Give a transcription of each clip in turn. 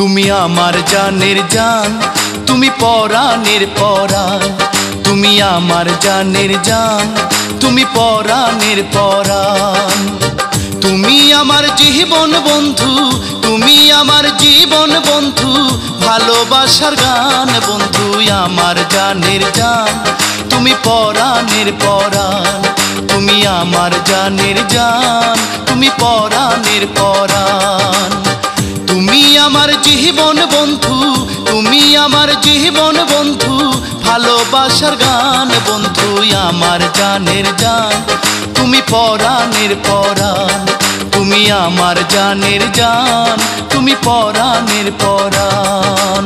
তুমি আমার জানের জান, তুমি পরাণের পরাণ। তুমি আমার জানের জান, তুমি পরাণের পরাণ। তুমি আমার জীবন বন্ধু, তুমি আমার জীবন বন্ধু, ভালোবাসার গান বন্ধু আমার জানের জান, তুমি পরাণের পরাণ। তুমি আমার জানের জান, তুমি পরাণের পরাণ। তুমি আমার জীবন বন্ধু, তুমি আমার জীবন বন্ধু, ভালোবাসার গান বন্ধু আমার জানের জান, তুমি পরাণের পরাণ। তুমি আমার জানের জান, তুমি পরাণের পরাণ।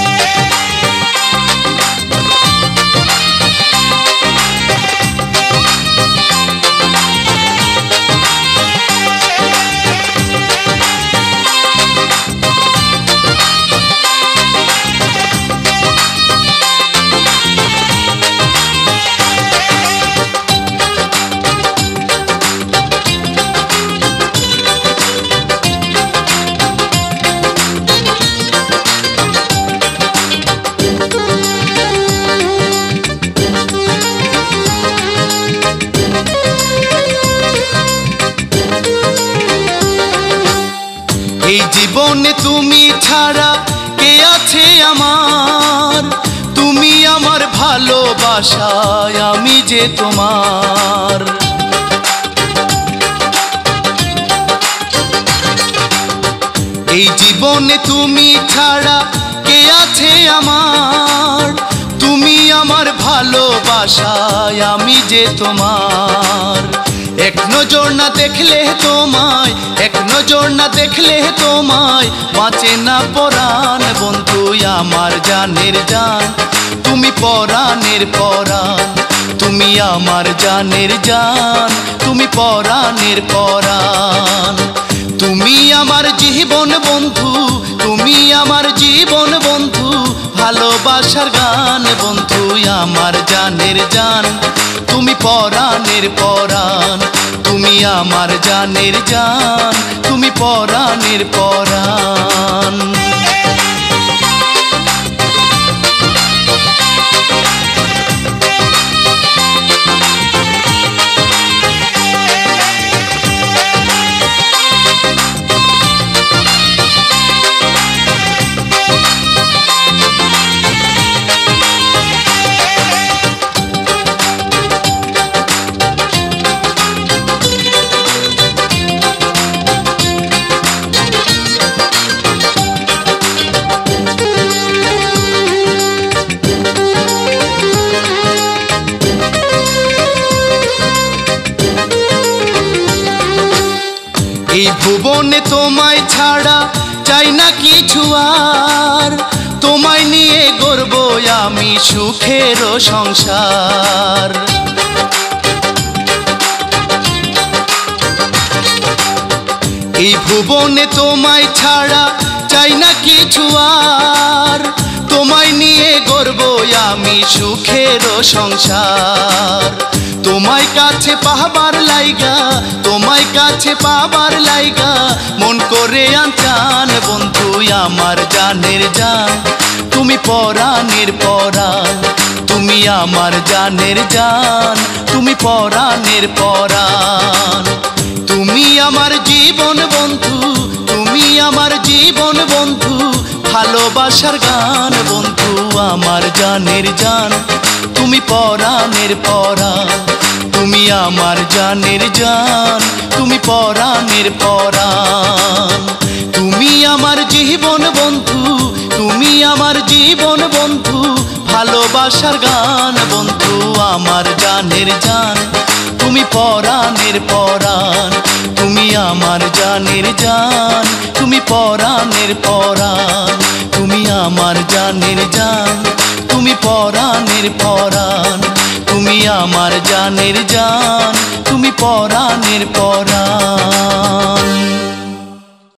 এই জীবনে তুমি ছাড়া কে আছে আমার, তুমি আমার ভালোবাসায় আমি যে তোমার। এই জীবনে তুমি ছাড়া কে আছে আমার, তুমি আমার ভালোবাসায় আমি যে তোমার। এক নজর না দেখলে তোমায়, এক নজর না দেখলে তোমায় বাঁচে না পরাণ বন্ধু আমার জানের জান, তুমি পরাণের পরাণ। তুমি আমার জানের জান, তুমি পরাণের পরাণ। তুমি আমার জীবন বন্ধু, তুমি আমার জীবন বন্ধু, ভালোবাসার গান বন্ধু আমার জানের জান, তুমি পরাণের পরাণ। তুমি আমার জানের জান, তুমি পরাণের পরাণ। এই ভুবনে তোমায় ছাড়া চাই না কিছু আর, তোমায় নিয়ে গড়ব আমি সুখের সংসার। এই ভুবনে তোমায় ছাড়া চাই না কিছু আর, তোমায় নিয়ে গড়ব আমি সুখের সংসার। তোমায় কাছে পাবার লাইগা, তোমায় কাছে পাবার লাইগা মন করে আনচান বন্ধু আমার জানের জান, তুমি পরাণের পরাণ। তুমি আমার জানের জান, তুমি পরাণের পরাণ। তুমি আমার জীবন বন্ধু, তুমি আমার জীবন বন্ধু, ভালোবাসার গান বন্ধু আমার জানের জান, তুমি পরাণের পরাণ। তুমি আমার জানের জান, তুমি পরাণের পরাণ। তুমি আমার জীবন বন্ধু, তুমি আমার জীবন বন্ধু, ভালোবাসার গান বন্ধু আমার জানের জান, তুমি পরাণের পরাণ। তুমি আমার জানের জান, তুমি পরাণের পরাণ। তুমি আমার জানের জান, তুমি পরাণের পরাণ। তুমি আমার জানের জান, তুমি পরাণের পরাণ।